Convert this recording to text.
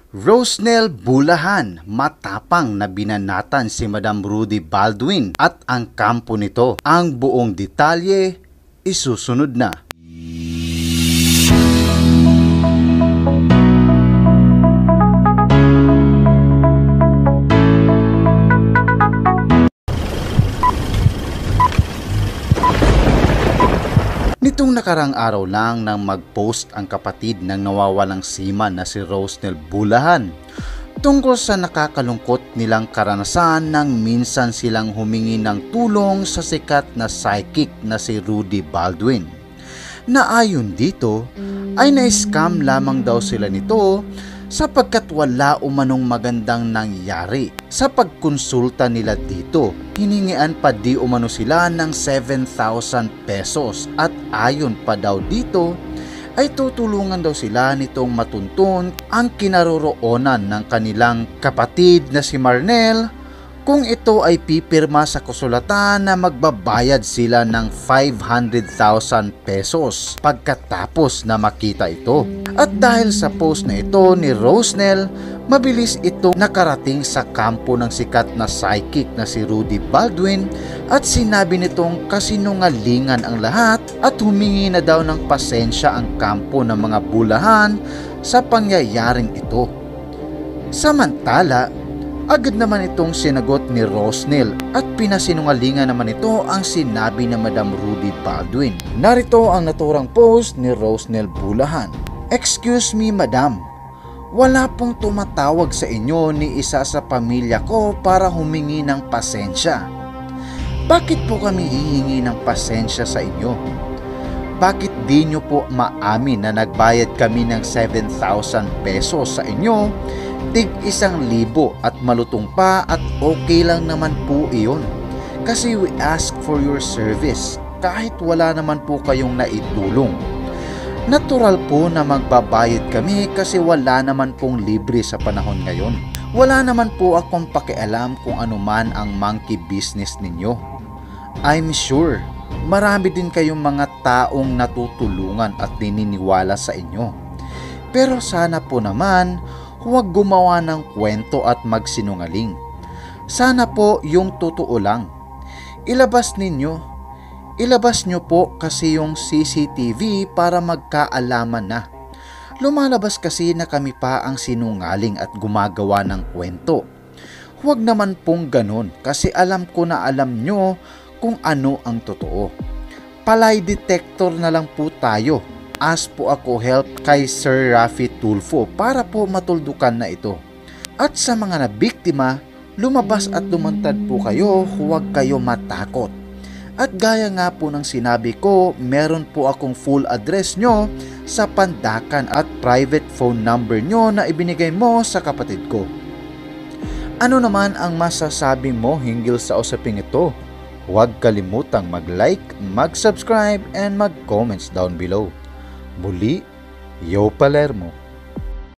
Rosnel Bulahan, matapang na binanatan si Madam Rudy Baldwin at ang kampo nito. Ang buong detalye isusunod na. Nitong nakarang araw lang nang mag-post ang kapatid ng nawawalang seaman na si Rosnel Bulahan tungkol sa nakakalungkot nilang karanasan nang minsan silang humingi ng tulong sa sikat na psychic na si Rudy Baldwin. Na ayon dito ay na-scam lamang daw sila nito sapagkat wala umanong magandang nangyari sa pagkonsulta nila dito. Hiningian pa di umano sila ng 7,000 pesos at ayon pa daw dito ay tutulungan daw sila nitong matuntun ang kinaroroonan ng kanilang kapatid na si Marnel kung ito ay pipirma sa kasulatan na magbabayad sila ng 500,000 pesos pagkatapos na makita ito. At dahil sa post na ito ni Rosnel, mabilis ito nakarating sa kampo ng sikat na psychic na si Rudy Baldwin at sinabi nitong kasinungalingan ang lahat at humingi na daw ng pasensya ang kampo ng mga Bulahan sa pangyayaring ito. Samantala, agad naman itong sinagot ni Rosnel at pinasinungalingan naman ito ang sinabi ni Madam Rudy Baldwin. Narito ang naturang post ni Rosnel Bulahan. "Excuse me, Madam. Wala pong tumatawag sa inyo ni isa sa pamilya ko para humingi ng pasensya. Bakit po kami hihingi ng pasensya sa inyo? Bakit di nyo po maamin na nagbayad kami ng 7,000 pesos sa inyo? Tig 1,000 at malutong pa at okay lang naman po iyon. Kasi we ask for your service kahit wala naman po kayong naitulong. Natural po na magbabayad kami kasi wala naman pong libre sa panahon ngayon. Wala naman po akong pakialam kung ano man ang monkey business ninyo. I'm sure marami din kayong mga taong natutulungan at nininiwala sa inyo. Pero sana po naman huwag gumawa ng kwento at magsinungaling. Sana po yung totoo lang. Ilabas nyo po kasi yung CCTV para magkaalaman na. Lumalabas kasi na kami pa ang sinungaling at gumagawa ng kwento. Huwag naman pong ganun kasi alam ko na alam nyo kung ano ang totoo. Palay detector na lang po tayo. Ask po ako help kay Sir Rafi Tulfo para po matuldukan na ito. At sa mga nabiktima, lumabas at lumantad po kayo, huwag kayo matakot. At gaya nga po ng sinabi ko, meron po akong full address nyo sa Pandakan at private phone number nyo na ibinigay mo sa kapatid ko. Ano naman ang masasabi mo hinggil sa usaping ito? Huwag kalimutang mag-like, mag-subscribe, and mag-comments down below. Muli, Yo Palermo.